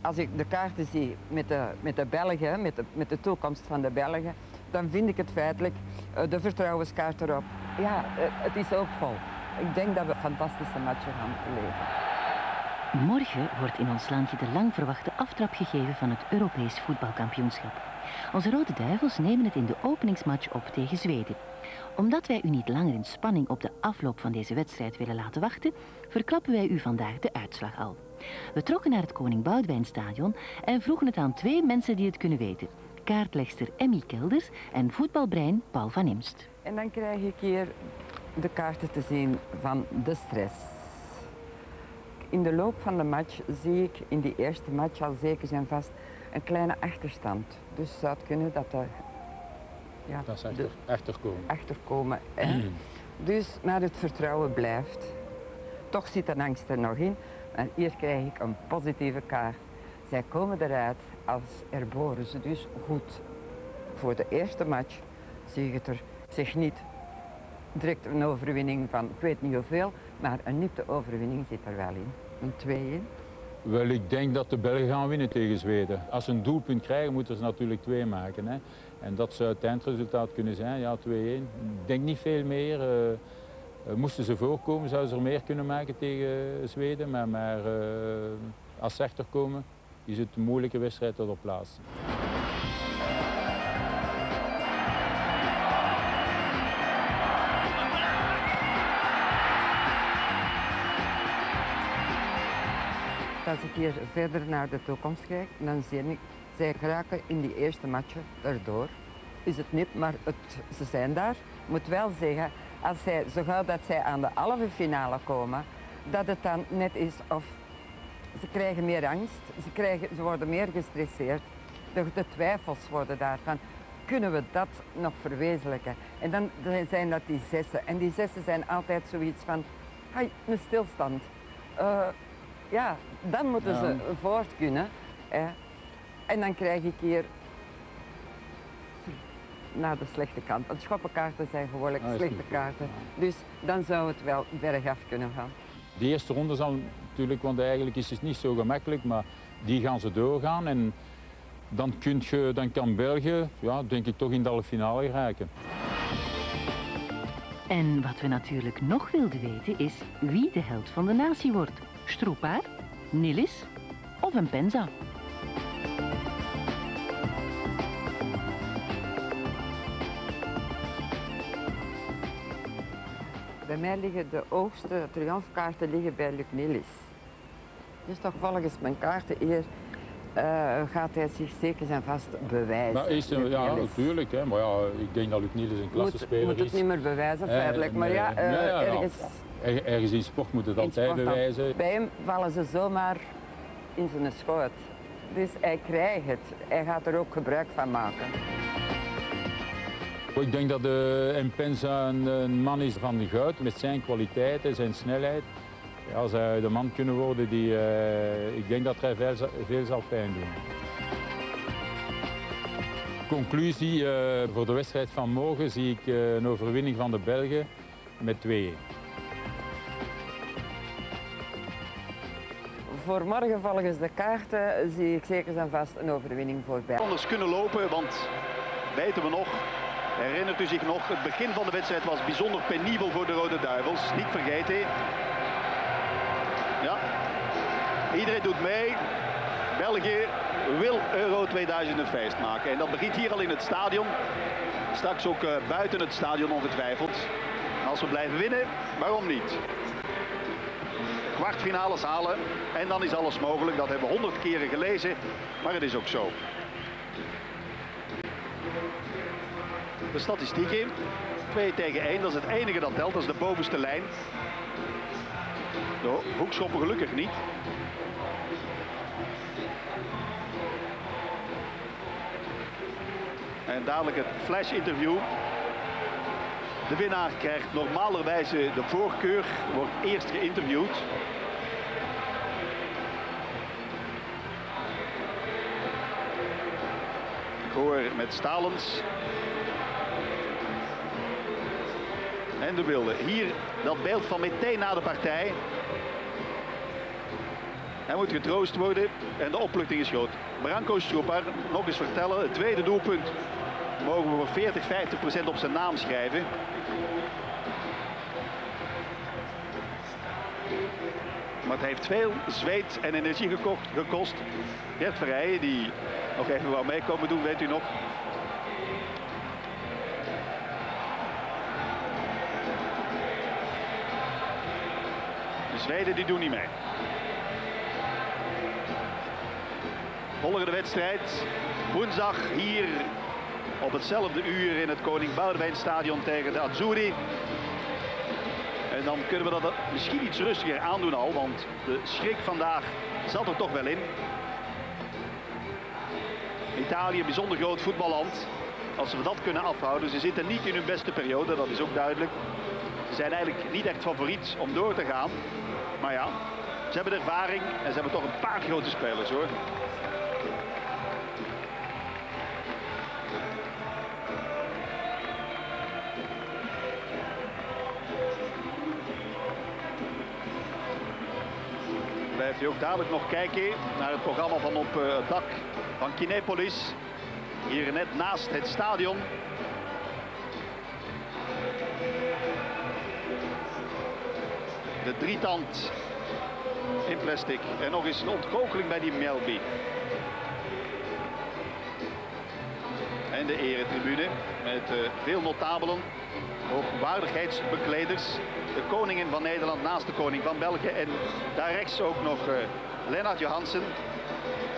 als ik de kaarten zie met de Belgen, met de toekomst van de Belgen, dan vind ik het feitelijk de vertrouwenskaart erop. Ja, het is ook vol. Ik denk dat we fantastische matchen gaan beleven. Morgen wordt in ons landje de lang verwachte aftrap gegeven van het Europees voetbalkampioenschap. Onze Rode Duivels nemen het in de openingsmatch op tegen Zweden. Omdat wij u niet langer in spanning op de afloop van deze wedstrijd willen laten wachten, verklappen wij u vandaag de uitslag al. We trokken naar het Koning Boudewijnstadion en vroegen het aan twee mensen die het kunnen weten. Kaartlegster Emmy Kelders en voetbalbrein Paul van Imst. En dan krijg ik hier de kaarten te zien van de stress. In de loop van de match zie ik in die eerste match al zeker en vast een kleine achterstand. Dus het zou kunnen dat er... Ja, dat is achterkomen. Achterkomen. Dus, maar het vertrouwen blijft. Toch zit de angst er nog in. En hier krijg ik een positieve kaart. Zij komen eruit als erboren. Ze dus goed. Voor de eerste match zie ik het er. Ik zeg niet direct een overwinning van ik weet niet hoeveel, maar een nipte overwinning zit er wel in. Een 2-1. Wel, ik denk dat de Belgen gaan winnen tegen Zweden. Als ze een doelpunt krijgen, moeten ze natuurlijk 2 maken. Hè. En dat zou het eindresultaat kunnen zijn, ja, 2-1. Ik denk niet veel meer. Moesten ze voorkomen, zouden ze er meer kunnen maken tegen Zweden. Maar als ze achterkomen, is het een moeilijke wedstrijd tot op plaats. Als ik hier verder naar de toekomst kijk, dan zie ik, zij geraken in die eerste matchen erdoor. Is het niet, maar ze zijn daar. Ik moet wel zeggen, als zo gauw dat zij aan de halve finale komen, dat het dan net is of ze krijgen meer angst, ze worden meer gestresseerd. De twijfels worden daarvan. Kunnen we dat nog verwezenlijken? En dan zijn dat die zessen. En die zessen zijn altijd zoiets van, hey, een stilstand. Ja, dan moeten ze voort kunnen. En dan krijg ik hier naar de slechte kant. Want schoppenkaarten zijn gewoonlijk slechte kaarten. Dus dan zou het wel bergaf kunnen gaan. De eerste ronde zal natuurlijk, want eigenlijk is het niet zo gemakkelijk, maar die gaan ze doorgaan. En dan kan België, ja, denk ik, toch in de halve finale geraken. En wat we natuurlijk nog wilden weten is wie de held van de natie wordt. Stroepaar, Nilis of Mpenza? Bij mij liggen de hoogste triomfkaarten bij Luc Nilis. Dus toch volgens mijn kaarten hier gaat hij zich zeker en vast bewijzen. Maar ja, natuurlijk. Hè. Maar ja, ik denk dat Luc Nilis een klassespeler is. Moet het niet meer bewijzen, feitelijk. Maar ja, ergens in sport moet het altijd bewijzen. Bij hem vallen ze zomaar in zijn schoot. Dus hij krijgt het. Hij gaat er ook gebruik van maken. Ik denk dat Mpenza een man is van de goud met zijn kwaliteiten, zijn snelheid. Ja, als hij de man kunnen worden, ik denk dat hij veel zal pijn doen. Conclusie, voor de wedstrijd van morgen zie ik een overwinning van de Belgen met 2-1. Voor morgen volgens de kaarten zie ik zeker en vast een overwinning voor België. Anders kunnen lopen, want weten we nog, herinnert u zich nog, het begin van de wedstrijd was bijzonder penibel voor de Rode Duivels. Niet vergeten. Ja, iedereen doet mee. België wil Euro 2000 een feest maken. En dat begint hier al in het stadion. Straks ook buiten het stadion ongetwijfeld. En als we blijven winnen, waarom niet? Kwartfinales halen en dan is alles mogelijk. Dat hebben we 100 keren gelezen, maar het is ook zo. De statistieken, 2 tegen 1, dat is het enige dat telt, dat is de bovenste lijn. De hoekschoppen gelukkig niet. En dadelijk het flash-interview. De winnaar krijgt normalerwijze de voorkeur, wordt eerst geïnterviewd. Ik hoor met Stalens. En de beelden. Hier dat beeld van meteen na de partij. Hij moet getroost worden en de opluchting is groot. Branko Strupar, nog eens vertellen, het tweede doelpunt. Mogen we voor 40-50% op zijn naam schrijven. Maar het heeft veel zweet en energie gekost. Gert Verheijen, die nog even wou meekomen doen, weet u nog. De Zweden die doen niet mee. Volgende wedstrijd, woensdag hier op hetzelfde uur in het Koning Boudewijnstadion tegen de Azzurri. En dan kunnen we dat misschien iets rustiger aandoen al, want de schrik vandaag zat er toch wel in. Italië, een bijzonder groot voetballand. Als we dat kunnen afhouden, ze zitten niet in hun beste periode, dat is ook duidelijk. Ze zijn eigenlijk niet echt favoriet om door te gaan. Maar ja, ze hebben de ervaring en ze hebben toch een paar grote spelers hoor. Blijft u ook dadelijk nog kijken naar het programma van op het dak van Kinepolis. Hier net naast het stadion. De drietand in plastic. En nog eens een ontgoocheling bij die Melby. En de eretribune met veel notabelen, hoogwaardigheidsbekleders. De koningin van Nederland naast de koning van België. En daar rechts ook nog Lennart Johansen.